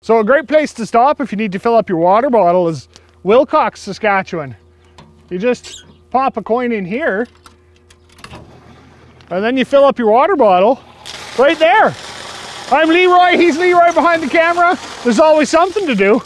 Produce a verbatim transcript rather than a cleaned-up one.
So a great place to stop if you need to fill up your water bottle is Wilcox, Saskatchewan. You just pop a coin in here, and then you fill up your water bottle right there. I'm Leroy, he's Leroy behind the camera. There's always something to do.